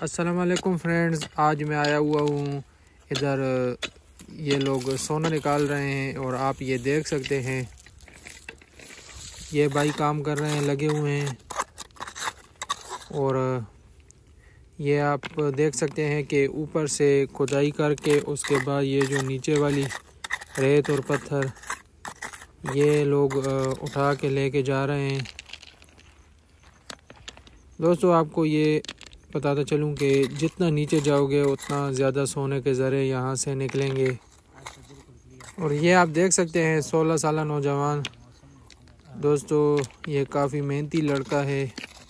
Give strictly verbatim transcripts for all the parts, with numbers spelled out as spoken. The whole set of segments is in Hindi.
अस्सलाम वालेकुम फ्रेंड्स, आज मैं आया हुआ हूँ इधर। ये लोग सोना निकाल रहे हैं और आप ये देख सकते हैं, ये भाई काम कर रहे हैं, लगे हुए हैं। और ये आप देख सकते हैं कि ऊपर से खुदाई करके उसके बाद ये जो नीचे वाली रेत और पत्थर ये लोग उठा के लेके जा रहे हैं। दोस्तों, आपको ये बताता चलूँ कि जितना नीचे जाओगे उतना ज़्यादा सोने के ज़रे यहाँ से निकलेंगे। और ये आप देख सकते हैं सोलह साल नौजवान। दोस्तों, ये काफ़ी मेहनती लड़का है।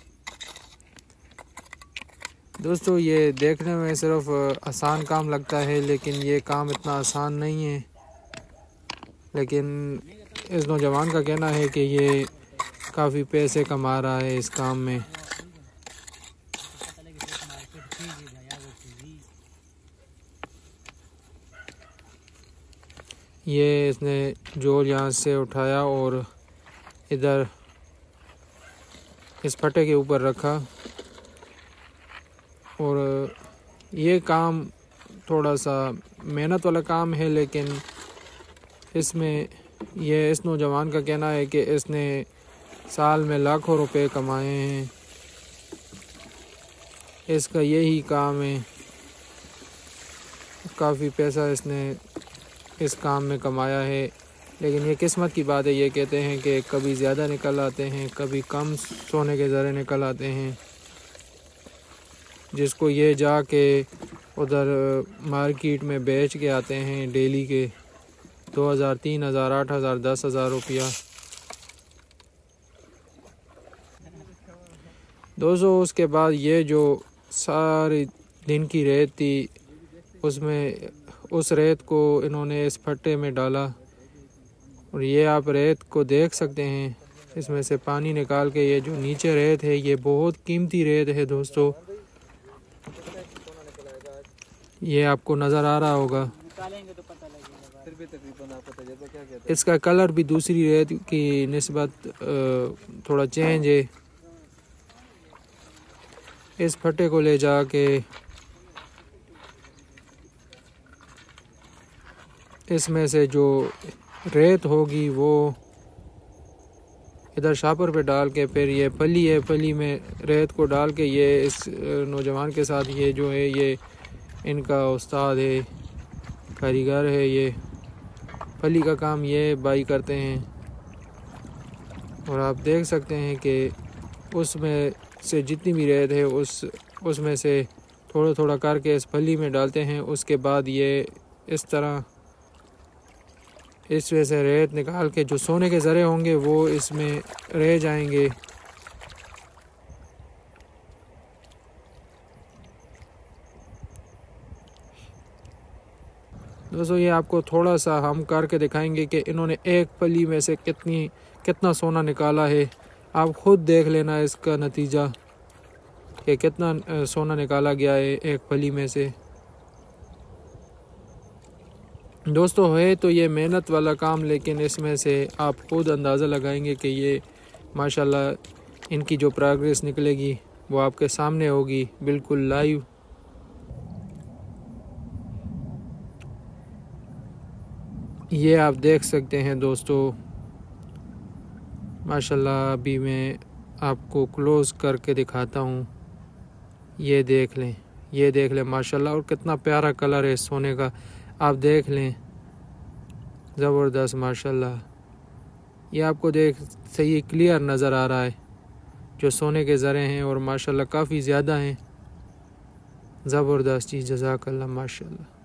दोस्तों, ये देखने में सिर्फ आसान काम लगता है, लेकिन ये काम इतना आसान नहीं है। लेकिन इस नौजवान का कहना है कि ये काफ़ी पैसे कमा रहा है इस काम में। ये इसने जोर यहाँ से उठाया और इधर इस फटे के ऊपर रखा। और ये काम थोड़ा सा मेहनत वाला काम है, लेकिन इसमें ये इस नौजवान का कहना है कि इसने साल में लाखों रुपए कमाए हैं। इसका यही काम है, काफ़ी पैसा इसने इस काम में कमाया है। लेकिन ये किस्मत की बात है। ये कहते हैं कि कभी ज़्यादा निकल आते हैं, कभी कम सोने के ज़रे निकल आते हैं, जिसको ये जाके उधर मार्केट में बेच के आते हैं डेली के दो हज़ार, तीन हज़ार, आठ हज़ार, दस हज़ार रुपया। दोस्तों, उसके बाद ये जो सारी दिन की रेत थी, उसमें उस रेत को इन्होंने इस फट्टे में डाला। और ये आप रेत को देख सकते हैं, इसमें से पानी निकाल के ये जो नीचे रेत है, ये बहुत कीमती रेत है। दोस्तों, ये आपको नज़र आ रहा होगा। इसका कलर भी दूसरी रेत की निस्बत थोड़ा चेंज है। इस फट्टे को ले जाके इसमें से जो रेत होगी वो इधर शापर पे डाल के, फिर ये फली है, फली में रेत को डाल के ये इस नौजवान के साथ, ये जो है ये इनका उस्ताद है, कारीगर है, ये फली का काम ये भाई करते हैं। और आप देख सकते हैं कि उसमें से जितनी भी रेत है उस उसमें से थोड़ा थोड़ा करके इस फली में डालते हैं। उसके बाद ये इस तरह इस वजह से रेत निकाल के जो सोने के ज़रे होंगे वो इसमें रह जाएंगे। दोस्तों, ये आपको थोड़ा सा हम करके दिखाएंगे कि इन्होंने एक फली में से कितनी कितना सोना निकाला है। आप खुद देख लेना इसका नतीजा कि कितना सोना निकाला गया है एक फली में से। दोस्तों, है तो ये मेहनत वाला काम, लेकिन इसमें से आप खुद अंदाज़ा लगाएंगे कि ये माशाल्लाह इनकी जो प्रोग्रेस निकलेगी वो आपके सामने होगी, बिल्कुल लाइव। ये आप देख सकते हैं दोस्तों, माशाल्लाह। अभी मैं आपको क्लोज़ करके दिखाता हूँ। ये देख लें, ये देख लें माशाल्लाह। और कितना प्यारा कलर है सोने का, आप देख लें, ज़बरदस्त माशाल्लाह। ये आपको देख सही क्लियर नज़र आ रहा है जो सोने के ज़रे हैं, और माशाल्लाह काफ़ी ज़्यादा हैं। ज़बरदस्त चीज़, जज़ाकल्लाह माशाल्लाह।